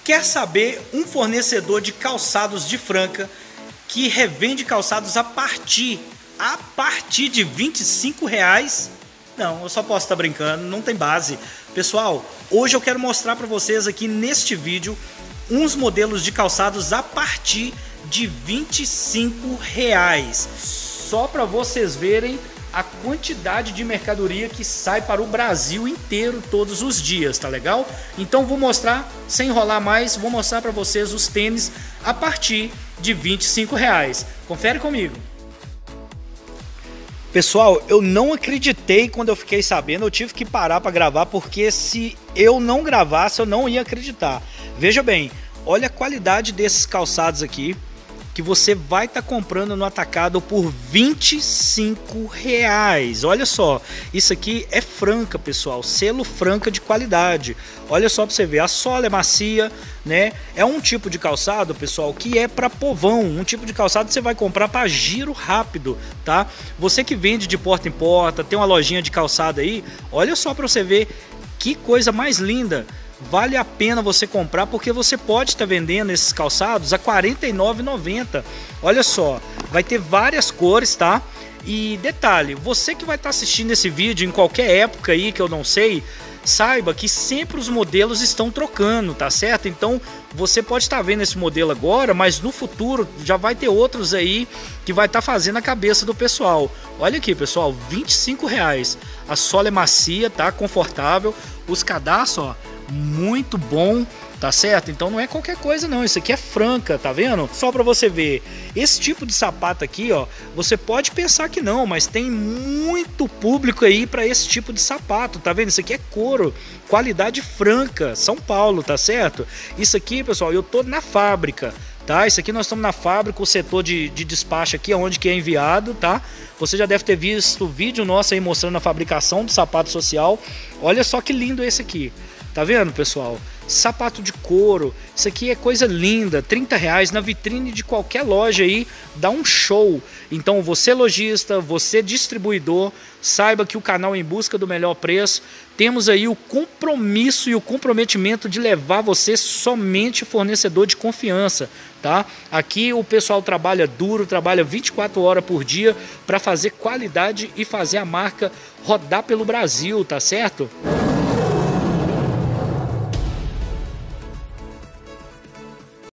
Quer saber um fornecedor de calçados de Franca que revende calçados a partir de R$25? Não, eu só posso estar brincando, não tem base. Pessoal, hoje eu quero mostrar para vocês aqui neste vídeo uns modelos de calçados a partir de R$25. Só para vocês verem a quantidade de mercadoria que sai para o Brasil inteiro todos os dias, tá legal? Então vou mostrar, sem enrolar mais, vou mostrar para vocês os tênis a partir de R$25. Confere comigo. Pessoal, eu não acreditei quando eu fiquei sabendo, eu tive que parar para gravar, porque se eu não gravasse eu não ia acreditar. Veja bem, olha a qualidade desses calçados aqui, que você vai estar comprando no atacado por R$25. Olha só, isso aqui é Franca, pessoal, selo Franca de qualidade. Olha só para você ver, a sola é macia, né? É um tipo de calçado, pessoal, que é para povão, um tipo de calçado que você vai comprar para giro rápido, tá? Você que vende de porta em porta, tem uma lojinha de calçado aí, olha só para você ver que coisa mais linda. Vale a pena você comprar, porque você pode estar vendendo esses calçados a R$ 49,90. Olha só, vai ter várias cores, tá? E detalhe, você que vai estar assistindo esse vídeo em qualquer época aí que eu não sei, saiba que sempre os modelos estão trocando, tá certo? Então você pode estar vendo esse modelo agora, mas no futuro já vai ter outros aí que vai estar fazendo a cabeça do pessoal. Olha aqui, pessoal, R$25. A sola é macia, tá? Confortável. Os cadastros, ó, muito bom, tá certo? Então não é qualquer coisa não, isso aqui é Franca, tá vendo? Só para você ver, esse tipo de sapato aqui, ó, você pode pensar que não, mas tem muito público aí para esse tipo de sapato, tá vendo? Isso aqui é couro, qualidade Franca, São Paulo, tá certo? Isso aqui, pessoal, eu tô na fábrica, tá? Isso aqui nós estamos na fábrica, o setor de despacho aqui, onde que é enviado, tá? Você já deve ter visto o vídeo nosso aí mostrando a fabricação do sapato social. Olha só que lindo esse aqui. Tá vendo, pessoal? Sapato de couro, isso aqui é coisa linda, R$30 na vitrine de qualquer loja aí, dá um show. Então você lojista, você distribuidor, saiba que o canal Em Busca do Melhor Preço, temos aí o compromisso e o comprometimento de levar você somente fornecedor de confiança, tá? Aqui o pessoal trabalha duro, trabalha 24 horas por dia para fazer qualidade e fazer a marca rodar pelo Brasil, tá certo?